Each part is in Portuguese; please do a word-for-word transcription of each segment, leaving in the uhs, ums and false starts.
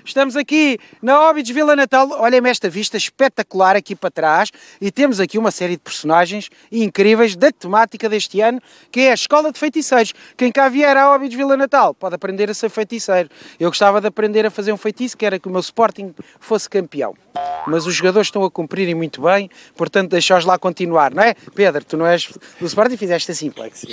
Estamos aqui na Óbidos Vila Natal. Olhem-me esta vista espetacular aqui para trás e temos aqui uma série de personagens incríveis da temática deste ano, que é a Escola de Feiticeiros. Quem cá vier à Óbidos Vila Natal pode aprender a ser feiticeiro. Eu gostava de aprender a fazer um feitiço, que era que o meu Sporting fosse campeão. Mas os jogadores estão a cumprirem muito bem, portanto deixa-os lá continuar, não é? Pedro, tu não és do Sporting e fizeste assim. Sim.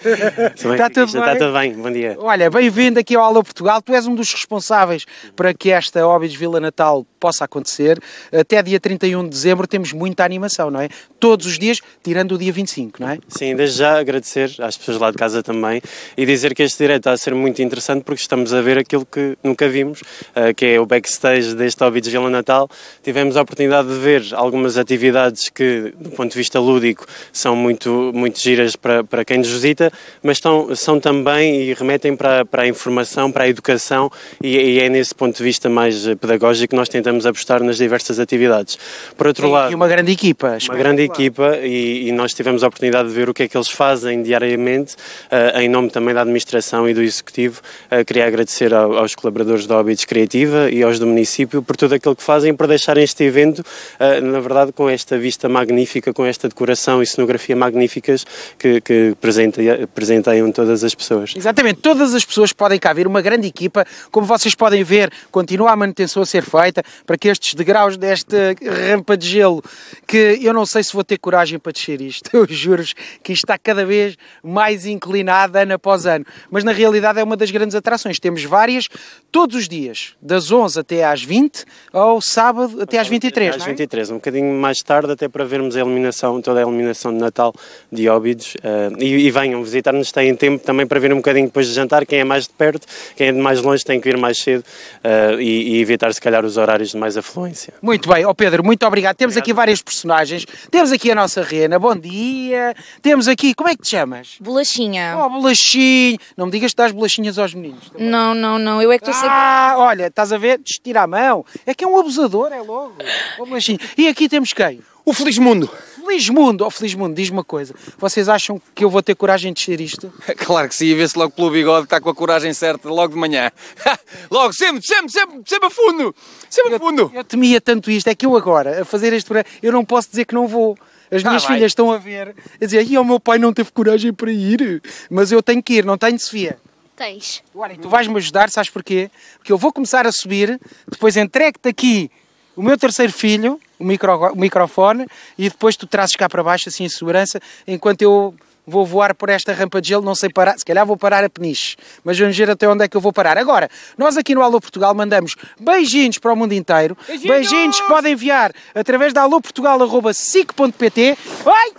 Está tudo bem? Está tudo bem, bom dia. Olha, bem-vindo aqui ao Alô Portugal. Tu és um dos responsáveis para que esta Óbidos Vila Natal possa acontecer. Até dia trinta e um de dezembro temos muita animação, não é? Todos os dias, tirando o dia vinte e cinco, não é? Sim, desde já agradecer às pessoas lá de casa também e dizer que este direto está a ser muito interessante porque estamos a ver aquilo que nunca vimos, que é o backstage deste Óbidos Vila Natal. Tivemos a oportunidade de ver algumas atividades que, do ponto de vista lúdico, são muito, muito giras para, para quem nos visita, mas estão, são também e remetem para, para a informação, para a educação e, e é nesse ponto de vista mais pedagógico que nós tentamos apostar nas diversas atividades. Por outro Tem lado, aqui uma grande equipa. uma grande equipa e, e nós tivemos a oportunidade de ver o que é que eles fazem diariamente, uh, em nome também da administração e do executivo. Uh, queria agradecer ao, aos colaboradores da Óbidos Criativa e aos do município por tudo aquilo que fazem, por deixarem este evento, uh, na verdade, com esta vista magnífica, com esta decoração e cenografia magníficas que, que presenteiam todas as pessoas. Exatamente, todas as pessoas podem cá vir, uma grande equipa, como vocês podem ver, continua a manutenção a ser feita para que estes degraus desta rampa de gelo, que eu não sei se vou ter coragem para descer isto, eu juro-vos que isto está cada vez mais inclinado ano após ano, mas na realidade é uma das grandes atrações, temos várias, todos os dias, das onze até às vinte, ou sábado até às vinte e três, às não é? vinte e três, um bocadinho mais tarde, até para vermos a iluminação, toda a iluminação de Natal de Óbidos, uh, e, e venham visitar-nos, têm tempo também para ver um bocadinho depois de jantar, quem é mais de perto, quem é de mais longe tem que vir mais cedo uh, e, e evitar se calhar os horários de mais afluência. Muito bem, ó Pedro, muito obrigado. Temos Obrigado. Aqui várias personagens, temos aqui a nossa Rena, bom dia, temos aqui, como é que te chamas? Bolachinha. Oh, bolachinho, não me digas que dás bolachinhas aos meninos. Também. Não, não, não, eu é que estou sempre... Ah, olha, estás a ver, estira a mão, é que é um abusador, é logo, oh, bolachinho. E aqui temos quem? O Felizmundo. Felizmundo, oh Felizmundo, diz-me uma coisa, vocês acham que eu vou ter coragem de descer isto? Claro que sim, e vê-se logo pelo bigode que está com a coragem certa logo de manhã. Logo, sempre, sempre, sempre, sempre a fundo, sempre a fundo. Eu, eu temia tanto isto, é que eu agora, a fazer este programa, eu não posso dizer que não vou. As minhas ah, filhas estão a ver, a dizer, e o meu pai não teve coragem para ir, mas eu tenho que ir, não tenho, Sofia? Tens. Olha, tu vais-me ajudar, sabes porquê? Porque eu vou começar a subir, depois entrego-te aqui o meu terceiro filho, o, micro, o microfone, e depois tu trazes cá para baixo, assim, em segurança, enquanto eu vou voar por esta rampa de gelo, não sei parar, se calhar vou parar a peniche, mas vamos ver até onde é que eu vou parar. Agora, nós aqui no Alô Portugal mandamos beijinhos para o mundo inteiro, beijinhos, beijinhos que podem enviar através da alôportugal arroba sic ponto pt. Ai!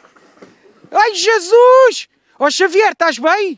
Ai, Jesus! Ó Xavier, estás bem?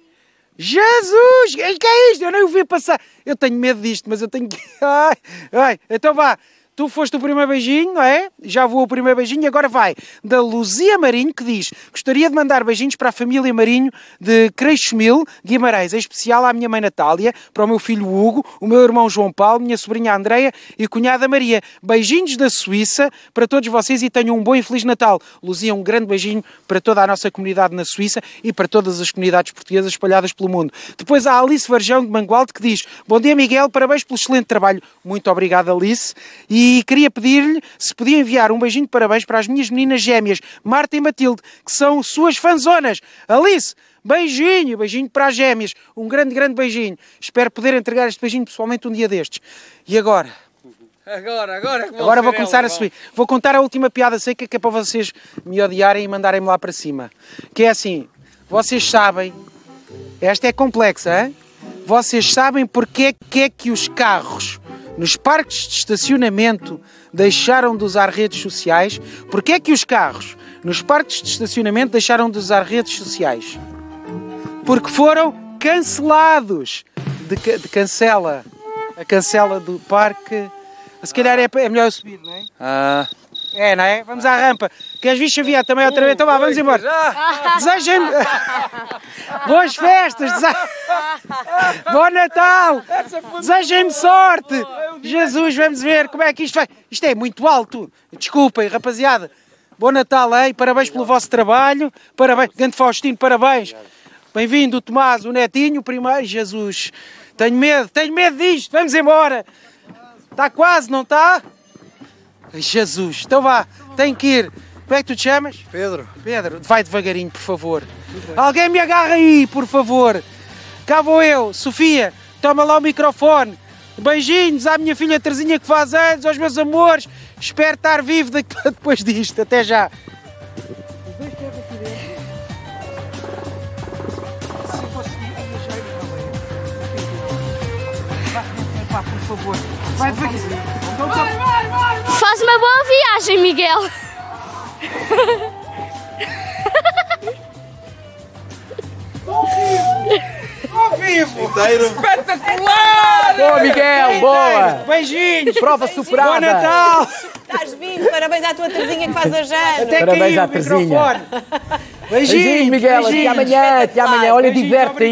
Jesus! O que é isto? Eu nem o vi passar. Eu tenho medo disto, mas eu tenho que... Ai, ai. Então vá. Tu foste o primeiro beijinho, não é? Já voou o primeiro beijinho e agora vai da Luzia Marinho, que diz: gostaria de mandar beijinhos para a família Marinho de Creixemil, Guimarães, em especial à minha mãe Natália, para o meu filho Hugo, o meu irmão João Paulo, minha sobrinha Andreia e cunhada Maria. Beijinhos da Suíça para todos vocês e tenham um bom e feliz Natal. Luzia, um grande beijinho para toda a nossa comunidade na Suíça e para todas as comunidades portuguesas espalhadas pelo mundo. Depois há a Alice Varjão de Mangualde, que diz: bom dia Miguel, parabéns pelo excelente trabalho. Muito obrigado, Alice. E E queria pedir-lhe se podia enviar um beijinho de parabéns para as minhas meninas gêmeas, Marta e Matilde, que são suas fanzonas. Alice, beijinho, beijinho para as gêmeas. Um grande, grande beijinho. Espero poder entregar este beijinho pessoalmente um dia destes. E agora? Agora, agora que vou Agora vou ser começar ela, a subir. Vou contar a última piada seca que é para vocês me odiarem e mandarem-me lá para cima. Que é assim, vocês sabem, esta é complexa, hein? Vocês sabem porque é que os carros nos parques de estacionamento deixaram de usar redes sociais? Porquê é que os carros nos parques de estacionamento deixaram de usar redes sociais? Porque foram cancelados. De, de cancela. A cancela do parque. Se calhar é, é melhor eu subir, não é? Ah. É, não é? Vamos à rampa. Queres vir, Xavier, também outra vez? Então vá, vamos embora. Desejem-me... Boas festas. Dese... Bom Natal. Desejem-me sorte. Jesus, vamos ver como é que isto vai. Isto é muito alto. Desculpem, rapaziada. Bom Natal, hein? Parabéns pelo vosso trabalho. Parabéns. Grande Faustino, parabéns. Bem-vindo o Tomás, o netinho primeiro. Jesus, tenho medo, tenho medo disto. Vamos embora. Está quase, não está? Jesus, então vá, tenho que ir. Como é que tu te chamas? Pedro. Pedro, vai devagarinho, por favor. Alguém me agarra aí, por favor. Cá vou eu. Sofia, toma lá o microfone. Beijinhos à minha filha Terezinha que faz anos, aos meus amores. Espero estar vivo depois disto. Até já. Vá, por favor. Vai devagarzinho. Faz uma boa viagem, Miguel. Ao vivo! Inteiro. Espetacular! Boa, Miguel, boa! Beijinhos! Prova superada! Bom Natal! Estás vindo, parabéns à tua Terezinha que faz hoje anos. Até Parabéns caiu à o Terezinha. microfone! Beijinhos, Beijinhos, Miguel, até beijinhos. amanhã, até amanhã. Olha, Beijinhos, diverte